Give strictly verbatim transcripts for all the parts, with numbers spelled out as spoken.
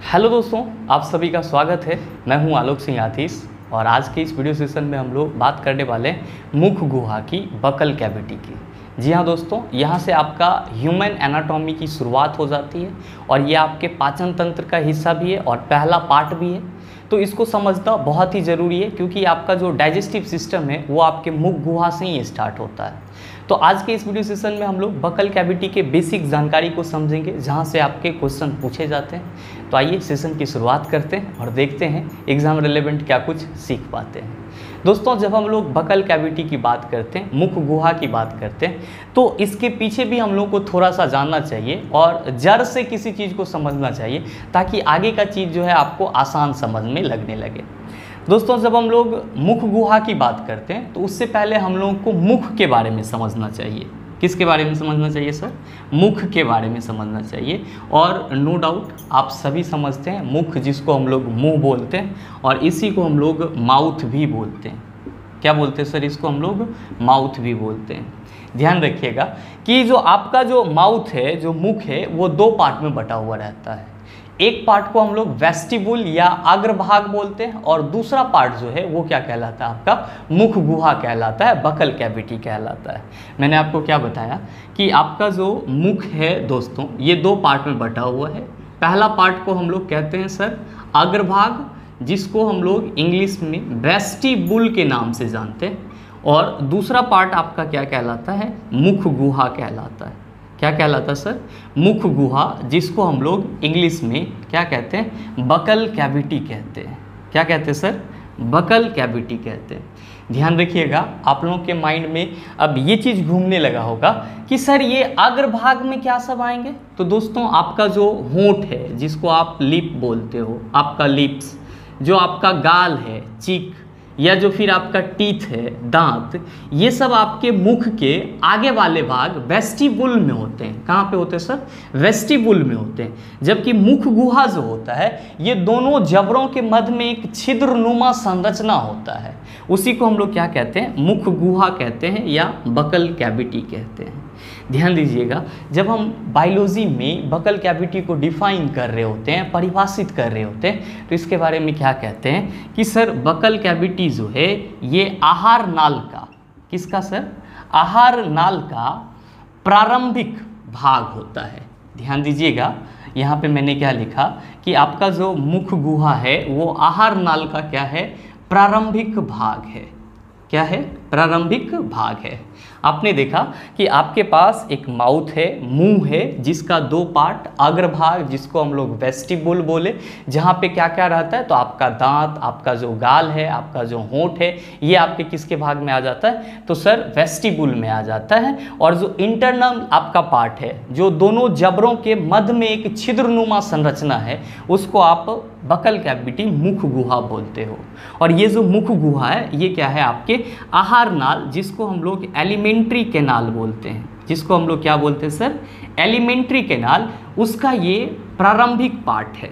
Hello दोस्तों, आप सभी का स्वागत है। मैं हूं आलोक सिंह आतिश और आज के इस वीडियो सेशन में हम लोग बात करने वाले हैं मुख गुहा की, बकल कैविटी की। जी हाँ दोस्तों, यहाँ से आपका ह्यूमन एनाटॉमी की शुरुआत हो जाती है और ये आपके पाचन तंत्र का हिस्सा भी है और पहला पार्ट भी है। तो इसको समझना बहुत ही ज़रूरी है क्योंकि आपका जो डाइजेस्टिव सिस्टम है वो आपके मुख गुहा से ही स्टार्ट होता है। तो आज के इस वीडियो सेशन में हम लोग बकल कैविटी के बेसिक जानकारी को समझेंगे जहाँ से आपके क्वेश्चन पूछे जाते हैं। तो आइए सेशन की शुरुआत करते हैं और देखते हैं एग्ज़ाम रिलेवेंट क्या कुछ सीख पाते हैं। दोस्तों, जब हम लोग बकल कैविटी की बात करते हैं, मुख गुहा की बात करते हैं, तो इसके पीछे भी हम लोग को थोड़ा सा जानना चाहिए और जड़ से किसी चीज़ को समझना चाहिए ताकि आगे का चीज़ जो है आपको आसान समझ में लगने लगे। दोस्तों, जब हम लोग मुख गुहा की बात करते हैं तो उससे पहले हम लोगों को मुख के बारे में समझना चाहिए। किसके बारे में समझना चाहिए सर? मुख के बारे में समझना चाहिए। और नो डाउट आप सभी समझते हैं मुख जिसको हम लोग मुंह बोलते हैं और इसी को हम लोग माउथ भी बोलते हैं। क्या बोलते हैं सर? इसको हम लोग माउथ भी बोलते हैं। ध्यान रखिएगा कि जो आपका जो माउथ है, जो मुख है, वो दो पार्ट में बटा हुआ रहता है। एक पार्ट को हम लोग वेस्टिबुल या अग्रभाग बोलते हैं और दूसरा पार्ट जो है वो क्या कहलाता है? आपका मुख गुहा कहलाता है, बकल कैविटी कहलाता है। मैंने आपको क्या बताया कि आपका जो मुख है दोस्तों, ये दो पार्ट में बटा हुआ है। पहला पार्ट को हम लोग कहते हैं सर अग्रभाग, जिसको हम लोग इंग्लिश में वेस्टिबुल के नाम से जानते हैं, और दूसरा पार्ट आपका क्या कहलाता है? मुख गुहा कहलाता है। क्या कहलाता है सर? मुख गुहा, जिसको हम लोग इंग्लिश में क्या कहते हैं? बकल कैविटी कहते हैं। क्या कहते हैं सर? बकल कैविटी कहते हैं। ध्यान रखिएगा, आप लोगों के माइंड में अब ये चीज़ घूमने लगा होगा कि सर ये अग्रभाग में क्या सब आएंगे। तो दोस्तों, आपका जो होंठ है, जिसको आप लिप बोलते हो, आपका लिप्स, जो आपका गाल है, चीक, या जो फिर आपका टीथ है, दांत, ये सब आपके मुख के आगे वाले भाग वेस्टिबुल में होते हैं। कहाँ पे होते हैं सर? वेस्टिबुल में होते हैं। जबकि मुख गुहा जो होता है, ये दोनों जबड़ों के मध्य में एक छिद्रनुमा संरचना होता है। उसी को हम लोग क्या कहते हैं? मुख गुहा कहते हैं या बकल कैविटी कहते हैं। ध्यान दीजिएगा, जब हम बायोलॉजी में बकल कैविटी को डिफाइन कर रहे होते हैं, परिभाषित कर रहे होते हैं, तो इसके बारे में क्या कहते हैं कि सर बकल कैविटी जो है ये आहार नाल का, किसका सर? आहार नाल का प्रारंभिक भाग होता है। ध्यान दीजिएगा, यहाँ पे मैंने क्या लिखा कि आपका जो मुख गुहा है वो आहार नाल का क्या है? प्रारंभिक भाग है। क्या है? प्रारंभिक भाग है। आपने देखा कि आपके पास एक माउथ है, मुंह है, जिसका दो पार्ट, अग्रभाग जिसको हम लोग वेस्टिबुल बोले, जहाँ पे क्या क्या रहता है? तो आपका दांत, आपका जो गाल है, आपका जो होंठ है, ये आपके किसके भाग में आ जाता है? तो सर वेस्टिबुल में आ जाता है। और जो इंटरनल आपका पार्ट है, जो दोनों जबड़ों के मध्य में एक छिद्रनुमा संरचना है, उसको आप बकल कैविटी, मुख गुहा बोलते हो। और ये जो मुख गुहा है ये क्या है? आपके आहार नाल, जिसको हम लोग एलिमेंट्री कैनाल बोलते हैं। जिसको हम लोग क्या बोलते हैं सर? एलिमेंट्री कैनाल, उसका ये प्रारंभिक पार्ट है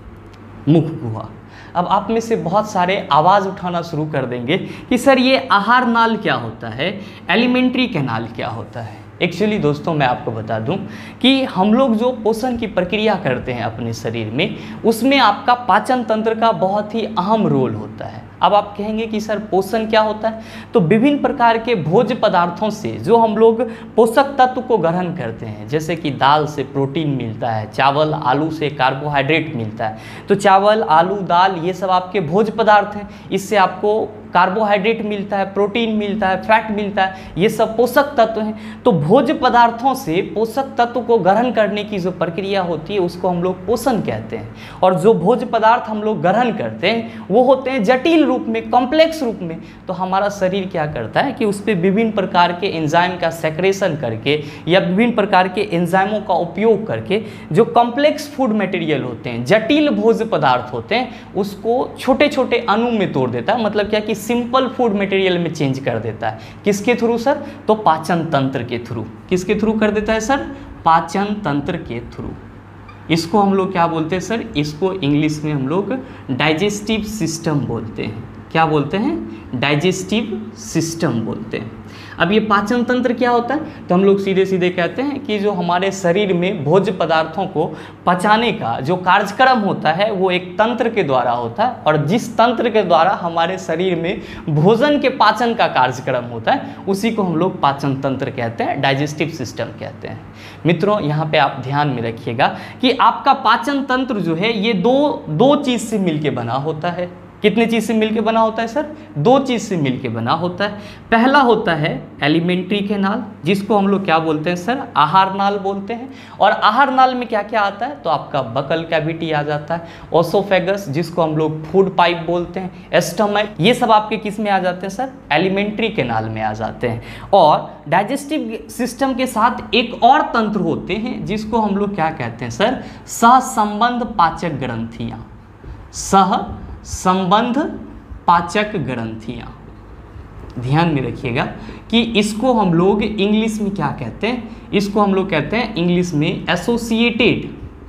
मुख गुहा। अब आप में से बहुत सारे आवाज़ उठाना शुरू कर देंगे कि सर ये आहार नाल क्या होता है, एलिमेंट्री कैनाल क्या होता है। एक्चुअली दोस्तों, मैं आपको बता दूं कि हम लोग जो पोषण की प्रक्रिया करते हैं अपने शरीर में, उसमें आपका पाचन तंत्र का बहुत ही अहम रोल होता है। अब आप कहेंगे कि सर पोषण क्या होता है? तो विभिन्न प्रकार के भोज्य पदार्थों से जो हम लोग पोषक तत्व को ग्रहण करते हैं, जैसे कि दाल से प्रोटीन मिलता है, चावल आलू से कार्बोहाइड्रेट मिलता है। तो चावल, आलू, दाल, ये सब आपके भोज्य पदार्थ हैं। इससे आपको कार्बोहाइड्रेट मिलता है, प्रोटीन मिलता है, फैट मिलता है, ये सब पोषक तत्व हैं। तो भोज्य पदार्थों से पोषक तत्व को ग्रहण करने की जो प्रक्रिया होती है उसको हम लोग पोषण कहते हैं। और जो भोज्य पदार्थ हम लोग ग्रहण करते हैं वो होते हैं जटिल रूप में, कॉम्प्लेक्स रूप में। तो हमारा शरीर क्या करता है कि उस पर विभिन्न प्रकार के एंजाइम का सेक्रेशन करके या विभिन्न प्रकार के एंजाइमों का उपयोग करके जो कॉम्प्लेक्स फूड मटेरियल होते हैं, जटिल भोज्य पदार्थ होते हैं, उसको छोटे छोटे अणु में तोड़ देता है। मतलब क्या कि सिंपल फूड मटेरियल में चेंज कर देता है। किसके थ्रू सर? तो पाचन तंत्र के थ्रू। किसके थ्रू कर देता है सर? पाचन तंत्र के थ्रू। इसको हम लोग क्या बोलते हैं सर? इसको इंग्लिश में हम लोग डाइजेस्टिव सिस्टम बोलते हैं। क्या बोलते हैं, डाइजेस्टिव सिस्टम बोलते हैं। अब ये पाचन तंत्र क्या होता है, तो हम लोग सीधे सीधे कहते हैं कि जो हमारे शरीर में भोज्य पदार्थों को पचाने का जो कार्यक्रम होता है वो एक तंत्र के द्वारा होता है, और जिस तंत्र के द्वारा हमारे शरीर में भोजन के पाचन का कार्यक्रम होता है उसी को हम लोग पाचन तंत्र कहते हैं, डाइजेस्टिव सिस्टम कहते हैं। मित्रों यहाँ पे आप ध्यान में रखिएगा कि आपका पाचन तंत्र जो है ये दो दो चीज़ से मिलके बना होता है। कितने चीज़ से मिलके बना होता है सर, दो चीज़ से मिलके बना होता है। पहला होता है एलिमेंट्री कैनाल, जिसको हम लोग क्या बोलते हैं सर, आहार नाल बोलते हैं। और आहार नाल में क्या क्या आता है, तो आपका बकल कैविटी आ जाता है, ओसोफेगस जिसको हम लोग फूड पाइप बोलते हैं, एस्टमक, ये सब आपके किस में आ जाते हैं सर, एलिमेंट्री कैनाल में आ जाते हैं। और डाइजेस्टिव सिस्टम के साथ एक और तंत्र होते हैं जिसको हम लोग क्या कहते हैं सर, सहसंबंध पाचक ग्रंथियाँ, सह संबंध पाचक ग्रंथियाँ। ध्यान में रखिएगा कि इसको हम लोग इंग्लिश में क्या कहते हैं, इसको हम लोग कहते हैं इंग्लिश में एसोसिएटेड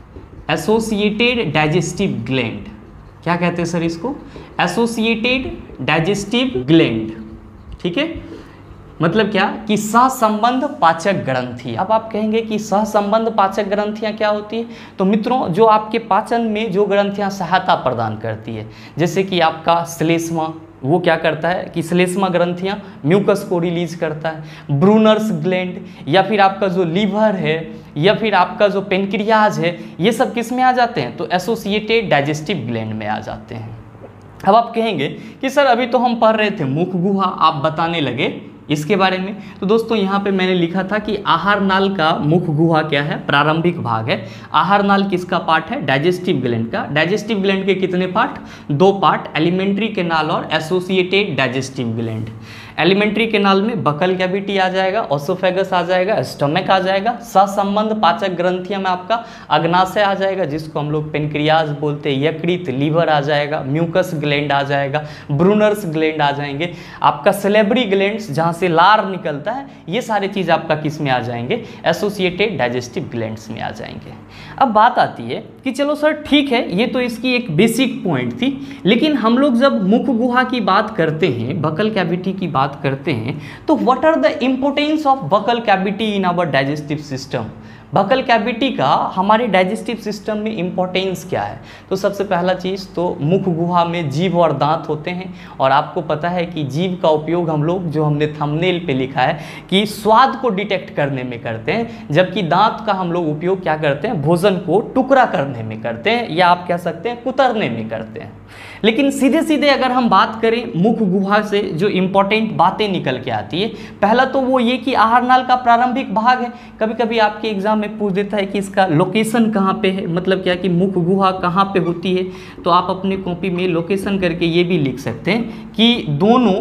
एसोसिएटेड डाइजेस्टिव ग्लैंड। क्या कहते हैं सर इसको, एसोसिएटेड डाइजेस्टिव ग्लैंड। ठीक है, मतलब क्या कि सहसंबंध पाचक ग्रंथि। अब आप कहेंगे कि सहसंबंध पाचक ग्रंथियां क्या होती है, तो मित्रों जो आपके पाचन में जो ग्रंथियां सहायता प्रदान करती है, जैसे कि आपका श्लेष्मा, वो क्या करता है कि श्लेष्मा ग्रंथियां म्यूकस को रिलीज करता है। ब्रूनर्स ग्लैंड, या फिर आपका जो लीवर है, या फिर आपका जो पेनक्रियाज है, ये सब किस में आ जाते हैं, तो एसोसिएटेड डाइजेस्टिव ग्लैंड में आ जाते हैं। अब आप कहेंगे कि सर अभी तो हम पढ़ रहे थे मुख गुहा, आप बताने लगे इसके बारे में। तो दोस्तों यहाँ पे मैंने लिखा था कि आहार नाल का मुख गुहा क्या है, प्रारंभिक भाग है। आहार नाल किसका पार्ट है, डाइजेस्टिव ग्लैंड का। डाइजेस्टिव ग्लैंड के कितने पार्ट, दो पार्ट, एलिमेंट्री कैनाल और associated digestive gland. Alimentary canal में बकल कैविटी आ जाएगा, ओसोफेगस आ जाएगा, स्टमक आ जाएगा। सहसंबंध पाचक ग्रंथियों में आपका अग्नाशय आ जाएगा जिसको हम लोग पेनक्रियाज बोलते हैं, यकृत, लीवर आ जाएगा, म्यूकस ग्लैंड आ जाएगा, ब्रूनर्स ग्लैंड आ जाएंगे, आपका सेलेब्री ग्लैंड्स जहाँ से लार निकलता है, ये सारे चीज़ आपका किस में आ जाएंगे, एसोसिएटेड डाइजेस्टिव ग्लैंड्स में आ जाएंगे। अब बात आती है कि चलो सर ठीक है, ये तो इसकी एक बेसिक पॉइंट थी, लेकिन हम लोग जब मुख गुहा की बात करते हैं, बकल कैविटी की बात करते हैं, तो what are the importance of buccal cavity in our digestive system. Buccal cavity का हमारे डाइजेस्टिव सिस्टम में इंपॉर्टेंस क्या है, तो सबसे पहला चीज़ तो मुख गुहा में जीभ और दांत होते हैं। और आपको पता है कि जीभ का उपयोग हम लोग, जो हमने थंबनेल पे लिखा है कि स्वाद को डिटेक्ट करने में करते हैं, जबकि दांत का हम लोग उपयोग क्या करते हैं, भोजन को टुकड़ा करने में करते हैं, या आप कह सकते हैं कुतरने में करते हैं। लेकिन सीधे सीधे अगर हम बात करें मुख गुहा से जो इंपॉर्टेंट बातें निकल के आती है, पहला तो वो ये कि आहार नाल का प्रारंभिक भाग है। कभी कभी आपके एग्जाम में पूछ देता है कि इसका लोकेशन कहाँ पे है, मतलब क्या कि मुख गुहा कहाँ पे होती है, तो आप अपने कॉपी में लोकेशन करके ये भी लिख सकते हैं कि दोनों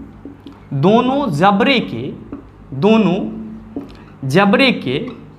दोनों जबड़े के दोनों जबड़े के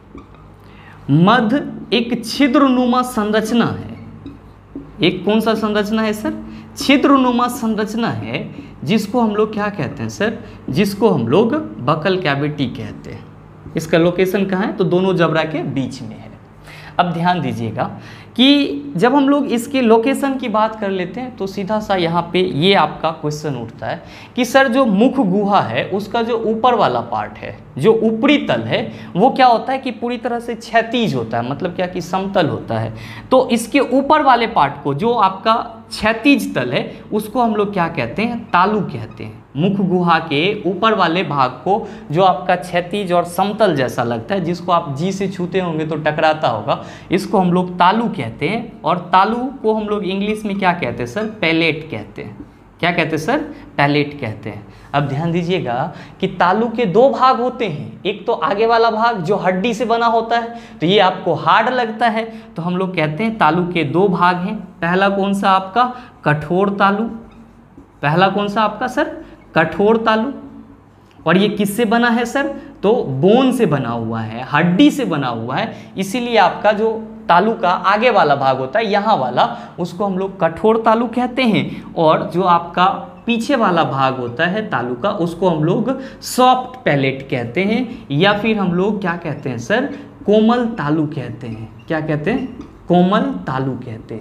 मध्य एक छिद्रनुमा संरचना है। एक कौन सा संरचना है सर, छिद्रनुमा संरचना है, जिसको हम लोग क्या कहते हैं सर, जिसको हम लोग बकल कैविटी कहते हैं। इसका लोकेशन कहाँ है, तो दोनों जबड़ा के बीच में है। अब ध्यान दीजिएगा कि जब हम लोग इसके लोकेशन की बात कर लेते हैं, तो सीधा सा यहाँ पे ये आपका क्वेश्चन उठता है कि सर जो मुख गुहा है उसका जो ऊपर वाला पार्ट है, जो ऊपरी तल है, वो क्या होता है कि पूरी तरह से क्षैतिज होता है, मतलब क्या कि समतल होता है। तो इसके ऊपर वाले पार्ट को, जो आपका क्षैतिज तल है, उसको हम लोग क्या कहते हैं, तालु कहते हैं। मुख गुहा के ऊपर वाले भाग को, जो आपका क्षैतिज और समतल जैसा लगता है, जिसको आप जी से छूते होंगे तो टकराता होगा, इसको हम लोग तालु कहते हैं। और तालु को हम लोग इंग्लिश में क्या कहते हैं सर, पैलेट कहते हैं। क्या कहते हैं सर, पैलेट कहते हैं। अब ध्यान दीजिएगा कि तालु के दो भाग होते हैं, एक तो आगे वाला भाग जो हड्डी से बना होता है, तो ये आपको हार्ड लगता है, तो हम लोग कहते हैं तालु के दो भाग हैं। पहला कौन सा आपका, कठोर तालु। पहला कौन सा आपका सर, कठोर तालु। और ये किससे बना है सर, तो बोन से बना हुआ है, हड्डी से बना हुआ है, इसीलिए आपका जो तालु का आगे वाला भाग होता है, यहाँ वाला, उसको हम लोग कठोर तालु कहते हैं। और जो आपका पीछे वाला भाग होता है तालु का, उसको हम लोग सॉफ्ट पैलेट कहते हैं, या फिर हम लोग क्या कहते हैं सर, कोमल तालु कहते हैं। क्या कहते हैं, कोमल तालु कहते हैं।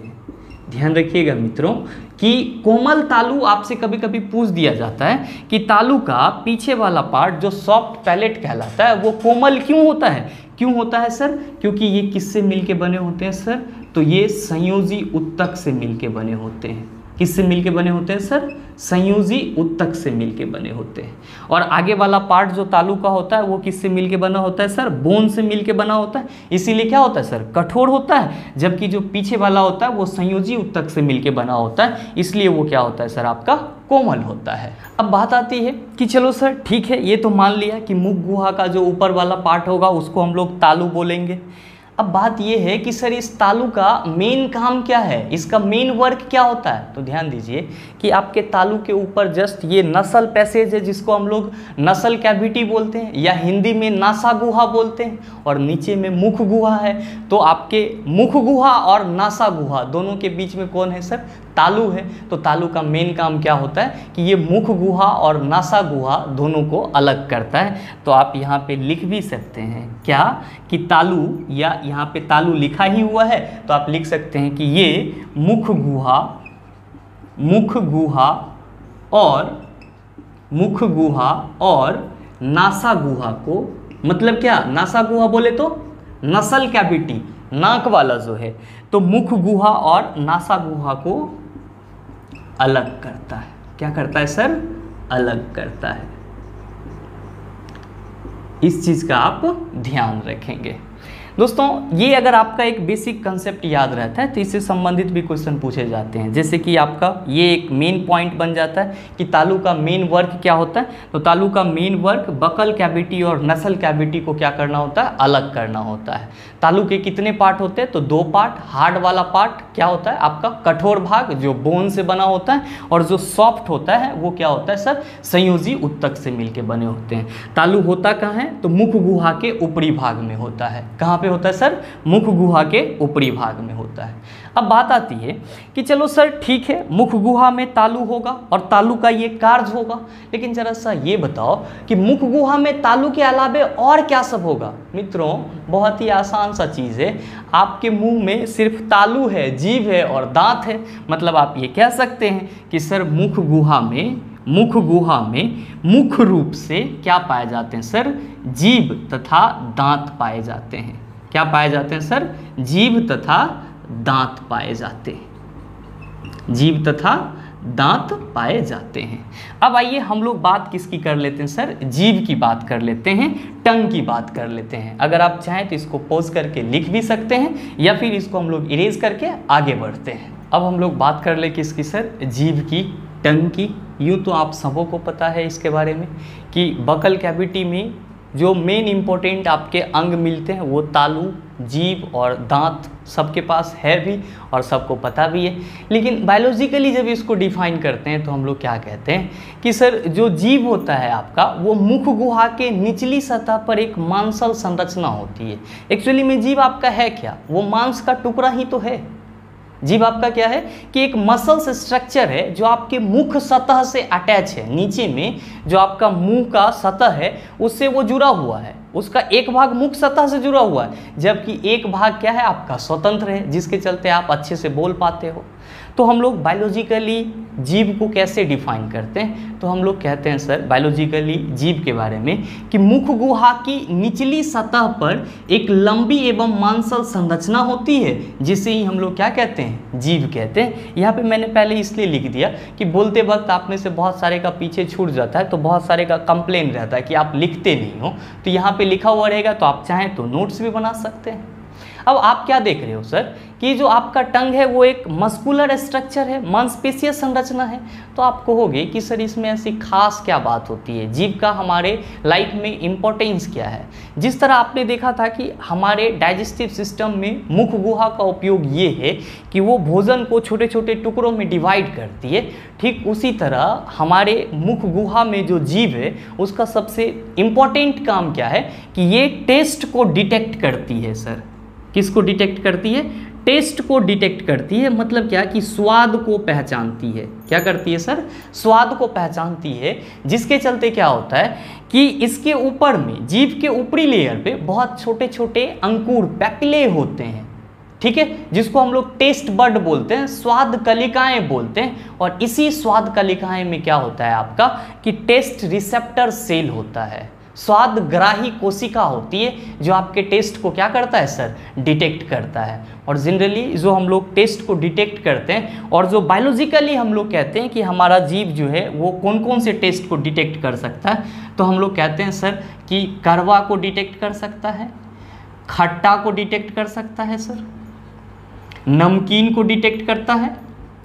ध्यान रखिएगा मित्रों कि कोमल तालु आपसे कभी कभी पूछ दिया जाता है कि तालु का पीछे वाला पार्ट जो सॉफ्ट पैलेट कहलाता है वो कोमल क्यों होता है। क्यों होता है सर? क्योंकि ये किससे मिलके बने होते हैं सर? तो ये संयोजी उत्तक से मिलके बने होते हैं। किससे मिलके बने होते हैं सर? संयोजी उत्तक से मिलके बने होते हैं। और आगे वाला पार्ट जो तालु का होता है वो किससे मिलके बना होता है सर? बोन से मिलके बना होता है, इसीलिए क्या होता है सर? कठोर होता है। जबकि जो पीछे वाला होता है वो संयोजी उत्तक से मिलके बना होता है, इसलिए वो क्या होता है सर? आपका कोमल होता है। अब बात आती है कि चलो सर ठीक है, ये तो मान लिया कि मुख गुहा का जो ऊपर वाला पार्ट होगा उसको हम लोग तालु बोलेंगे। अब बात यह है कि सर इस तालु का मेन काम क्या है, इसका मेन वर्क क्या होता है? तो ध्यान दीजिए कि आपके तालु के ऊपर जस्ट ये नसल पैसेज है जिसको हम लोग नसल कैविटी बोलते हैं या हिंदी में नासा गुहा बोलते हैं, और नीचे में मुख गुहा है। तो आपके मुख गुहा और नासा गुहा दोनों के बीच में कौन है सर? तालु है। तो तालु का मेन काम क्या होता है कि ये मुख गुहा और नासा गुहा दोनों को अलग करता है। तो आप यहाँ पे लिख भी सकते हैं क्या कि तालु, या यहाँ पे तालु लिखा ही हुआ है तो आप लिख सकते हैं कि ये मुख गुहा मुख गुहा और मुख गुहा और नासा गुहा को, मतलब क्या? नासा गुहा बोले तो नसल कैविटी, नाक वाला जो है, तो मुख गुहा और नासा गुहा को अलग करता है। क्या करता है सर? अलग करता है। इस चीज का आप ध्यान रखेंगे दोस्तों। ये अगर आपका एक बेसिक कंसेप्ट याद रहता है तो इससे संबंधित भी क्वेश्चन पूछे जाते हैं। जैसे कि आपका ये एक मेन पॉइंट बन जाता है कि तालु का मेन वर्क क्या होता है। तो तालु का मेन वर्क बकल कैविटी और नसल कैविटी को क्या करना होता है? अलग करना होता है। तालु के कितने पार्ट होते हैं? तो दो पार्ट। हार्ड वाला पार्ट क्या होता है? आपका कठोर भाग जो बोन से बना होता है, और जो सॉफ्ट होता है वो क्या होता है सर? संयोजी उत्तक से मिलके बने होते हैं। तालु होता कहाँ है? तो मुख गुहा के ऊपरी भाग में होता है। कहाँ पे होता है सर? मुख गुहा के ऊपरी भाग में होता है। अब बात आती है कि चलो सर ठीक है, मुख गुहा में तालु होगा और तालु का ये कार्य होगा, लेकिन जरा सा ये बताओ कि मुख गुहा में तालु के अलावे और क्या सब होगा? मित्रों बहुत ही आसान सा चीज़ है, आपके मुंह में सिर्फ तालु है, जीभ है और दांत है। मतलब आप ये कह सकते हैं कि सर मुख गुहा में मुख गुहा में मुख्य रूप से क्या पाए जाते हैं सर? जीभ तथा दांत पाए जाते हैं। क्या पाए जाते हैं सर? जीभ तथा दांत पाए जाते हैं। जीभ तथा दांत पाए जाते हैं। अब आइए हम लोग बात किसकी कर लेते हैं सर? जीभ की बात कर लेते हैं, टंग की बात कर लेते हैं। अगर आप चाहें तो इसको पॉज करके लिख भी सकते हैं या फिर इसको हम लोग इरेज करके आगे बढ़ते हैं। अब हम लोग बात कर ले किसकी सर? जीभ की, टंग की। यूँ तो आप सबों को पता है इसके बारे में कि बकल कैविटी में जो मेन इम्पोर्टेंट आपके अंग मिलते हैं वो तालु, जीभ और दांत सबके पास है भी और सबको पता भी है। लेकिन बायोलॉजिकली जब इसको डिफाइन करते हैं तो हम लोग क्या कहते हैं कि सर जो जीभ होता है आपका वो मुख गुहा के निचली सतह पर एक मांसल संरचना होती है। एक्चुअली में जीभ आपका है क्या? वो मांस का टुकड़ा ही तो है। जीभ आपका क्या है कि एक मसल्स स्ट्रक्चर है जो आपके मुख सतह से अटैच है। नीचे में जो आपका मुंह का सतह है उससे वो जुड़ा हुआ है, उसका एक भाग मुख सतह से जुड़ा हुआ है, जबकि एक भाग क्या है आपका स्वतंत्र है, जिसके चलते आप अच्छे से बोल पाते हो। तो हम लोग बायोलॉजिकली जीभ को कैसे डिफाइन करते हैं? तो हम लोग कहते हैं सर बायोलॉजिकली जीभ के बारे में कि मुख गुहा की निचली सतह पर एक लंबी एवं मांसल संरचना होती है, जिसे ही हम लोग क्या कहते हैं? जीभ कहते हैं। यहाँ पे मैंने पहले इसलिए लिख दिया कि बोलते वक्त आप में से बहुत सारे का पीछे छूट जाता है, तो बहुत सारे का कंप्लेन रहता है कि आप लिखते नहीं हो। तो यहाँ पे लिखा हुआ रहेगा, तो आप चाहें तो नोट्स भी बना सकते हैं। अब आप क्या देख रहे हो सर कि जो आपका टंग है वो एक मस्कुलर स्ट्रक्चर है, मांसपेशीय संरचना है। तो आप कहोगे कि सर इसमें ऐसी खास क्या बात होती है, जीभ का हमारे लाइफ में इम्पोर्टेंस क्या है? जिस तरह आपने देखा था कि हमारे डाइजेस्टिव सिस्टम में मुख गुहा का उपयोग ये है कि वो भोजन को छोटे छोटे टुकड़ों में डिवाइड करती है, ठीक उसी तरह हमारे मुख गुहा में जो जीभ है उसका सबसे इम्पोर्टेंट काम क्या है कि ये टेस्ट को डिटेक्ट करती है। सर किसको डिटेक्ट करती है? टेस्ट को डिटेक्ट करती है। मतलब क्या कि स्वाद को पहचानती है। क्या करती है सर? स्वाद को पहचानती है, जिसके चलते क्या होता है कि इसके ऊपर में जीभ के ऊपरी लेयर पे बहुत छोटे छोटे अंकुर पैपिले होते हैं। ठीक है, जिसको हम लोग टेस्ट बड बोलते हैं, स्वाद कलिकाएं बोलते हैं। और इसी स्वाद कलिकाएं में क्या होता है आपका कि टेस्ट रिसेप्टर सेल होता है, स्वाद ग्राही कोशिका होती है जो आपके टेस्ट को क्या करता है सर, डिटेक्ट करता है। और जनरली जो हम लोग टेस्ट को डिटेक्ट करते हैं और जो बायोलॉजिकली हम लोग कहते हैं कि हमारा जीव जो है वो कौन कौन से टेस्ट को डिटेक्ट कर सकता है, तो हम लोग कहते हैं सर कि कड़वा को डिटेक्ट कर सकता है, खट्टा को डिटेक्ट कर सकता है सर, नमकीन को डिटेक्ट करता है,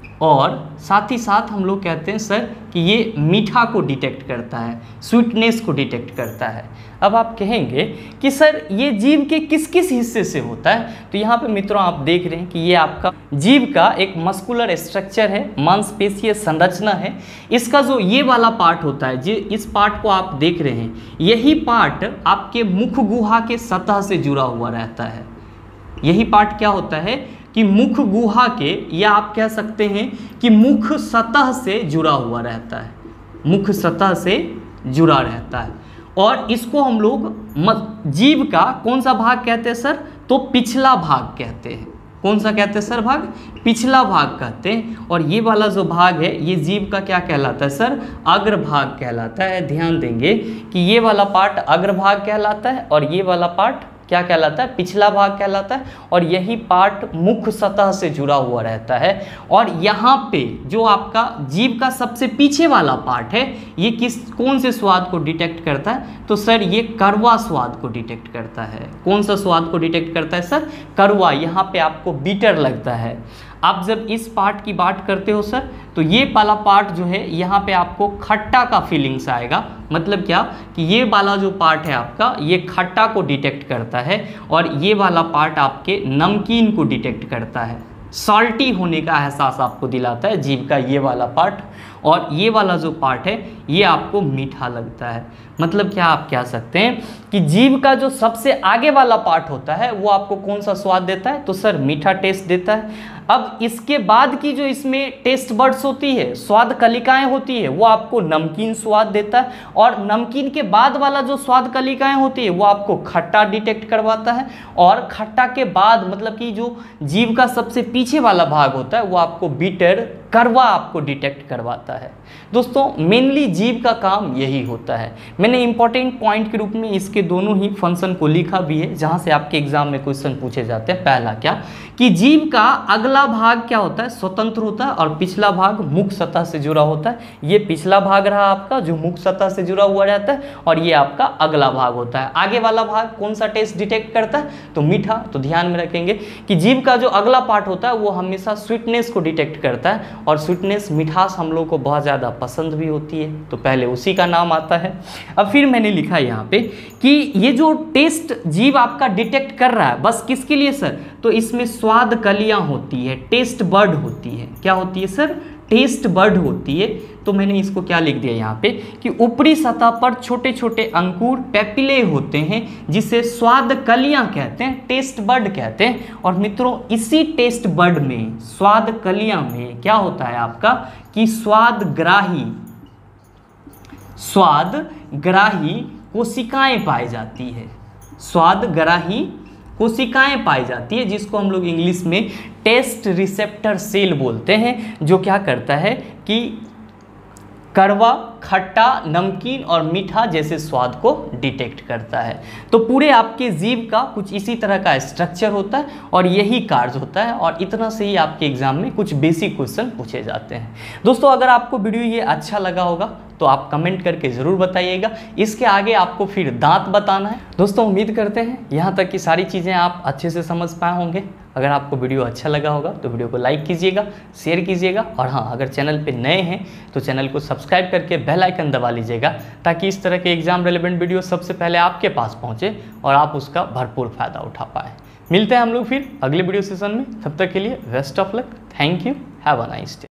और साथ ही साथ हम लोग कहते हैं सर कि ये मीठा को डिटेक्ट करता है, स्वीटनेस को डिटेक्ट करता है। अब आप कहेंगे कि सर ये जीव के किस किस हिस्से से होता है, तो यहाँ पे मित्रों आप देख रहे हैं कि ये आपका जीव का एक मस्कुलर स्ट्रक्चर है, मांसपेशीय संरचना है। इसका जो ये वाला पार्ट होता है, जो इस पार्ट को आप देख रहे हैं, यही पार्ट आपके मुख गुहा के सतह से जुड़ा हुआ रहता है। यही पार्ट क्या होता है कि मुख गुहा के, या आप कह सकते हैं कि मुख सतह से जुड़ा हुआ रहता है, मुख सतह से जुड़ा रहता है। और इसको हम लोग जीव का कौन सा भाग कहते हैं सर, तो पिछला भाग कहते हैं। कौन सा कहते हैं सर भाग, पिछला भाग कहते हैं। और ये वाला जो भाग है ये जीव का क्या कहलाता है सर, अग्रभाग कहलाता है। ध्यान देंगे कि ये वाला पार्ट अग्रभाग कहलाता है और ये वाला पार्ट क्या कहलाता है, पिछला भाग कहलाता है। और यही पार्ट मुख सतह से जुड़ा हुआ रहता है। और यहाँ पे जो आपका जीव का सबसे पीछे वाला पार्ट है, ये किस कौन से स्वाद को डिटेक्ट करता है, तो सर ये कड़वा स्वाद को डिटेक्ट करता है। कौन सा स्वाद को डिटेक्ट करता है सर, कड़वा। यहाँ पे आपको बीटर लगता है। आप जब इस पार्ट की बात करते हो सर, तो ये वाला पार्ट जो है यहाँ पे आपको खट्टा का फीलिंग्स आएगा। मतलब क्या कि ये वाला जो पार्ट है आपका, ये खट्टा को डिटेक्ट करता है और ये वाला पार्ट आपके नमकीन को डिटेक्ट करता है। सॉल्टी होने का एहसास आपको दिलाता है जीव का ये वाला पार्ट। और ये वाला जो पार्ट है ये आपको मीठा लगता है। मतलब क्या आप कह सकते हैं कि जीव का जो सबसे आगे वाला पार्ट होता है वो आपको कौन सा स्वाद देता है, तो सर मीठा टेस्ट देता है। अब इसके बाद की जो इसमें टेस्ट बड्स होती है, स्वाद कलिकाएं होती है, वो आपको नमकीन स्वाद देता है। और नमकीन के बाद वाला जो स्वाद कलिकाएं होती है वो आपको खट्टा डिटेक्ट करवाता है। और खट्टा के बाद मतलब कि जो जीव का सबसे पीछे वाला भाग होता है वो आपको बीटर, कड़वा आपको डिटेक्ट करवाता है। दोस्तों मेनली जीव का काम यही होता है। मैंने इंपॉर्टेंट पॉइंट के रूप में इसके दोनों ही फंक्शन को लिखा भी है, जहां से आपके एग्जाम में क्वेश्चन पूछे जाते हैं। पहला क्या कि जीव का अगला भाग क्या होता है, स्वतंत्र होता है, और पिछला भाग मुख सतह से जुड़ा होता है। ये पिछला भाग रहा आपका जो मुख सतह से जुड़ा हुआ रहता है, और ये आपका अगला भाग होता है। आगे वाला भाग कौन सा टेस्ट डिटेक्ट करता है, तो मीठा। तो ध्यान में रखेंगे कि जीव का जो अगला पार्ट होता है वो हमेशा स्वीटनेस को डिटेक्ट करता है। और स्वीटनेस, मिठास हम लोग को बहुत ज़्यादा पसंद भी होती है, तो पहले उसी का नाम आता है। अब फिर मैंने लिखा यहाँ पे कि ये जो टेस्ट जीव आपका डिटेक्ट कर रहा है बस किसके लिए सर, तो इसमें स्वाद कलियाँ होती है, टेस्ट बर्ड होती है। क्या होती है सर, टेस्ट बर्ड होती है। तो मैंने इसको क्या लिख दिया यहाँ पे कि ऊपरी सतह पर छोटे छोटे अंकुर पेपिले होते हैं जिसे स्वाद कलियाँ कहते हैं, टेस्ट बर्ड कहते हैं। और मित्रों इसी टेस्ट बर्ड में, स्वाद कलियाँ में क्या होता है आपका कि स्वाद ग्राही स्वाद ग्राही कोशिकाएं पाई जाती है। स्वाद ग्राही कोशिकाएं पाई जाती है जिसको हम लोग इंग्लिश में टेस्ट रिसेप्टर सेल बोलते हैं, जो क्या करता है कि कड़वा, खट्टा, नमकीन और मीठा जैसे स्वाद को डिटेक्ट करता है। तो पूरे आपके जीव का कुछ इसी तरह का स्ट्रक्चर होता है और यही कार्य होता है। और इतना से ही आपके एग्जाम में कुछ बेसिक क्वेश्चन पूछे जाते हैं। दोस्तों अगर आपको वीडियो ये अच्छा लगा होगा तो आप कमेंट करके ज़रूर बताइएगा। इसके आगे आपको फिर दांत बताना है। दोस्तों उम्मीद करते हैं यहाँ तक की सारी चीज़ें आप अच्छे से समझ पाए होंगे। अगर आपको वीडियो अच्छा लगा होगा तो वीडियो को लाइक कीजिएगा, शेयर कीजिएगा, और हाँ अगर चैनल पे नए हैं तो चैनल को सब्सक्राइब करके बेल आइकन दबा लीजिएगा, ताकि इस तरह के एग्जाम रेलेवेंट वीडियो सबसे पहले आपके पास पहुँचे और आप उसका भरपूर फ़ायदा उठा पाएँ। मिलते हैं हम लोग फिर अगले वीडियो सेशन में। तब तक के लिए best of luck. Thank you. Have a nice day.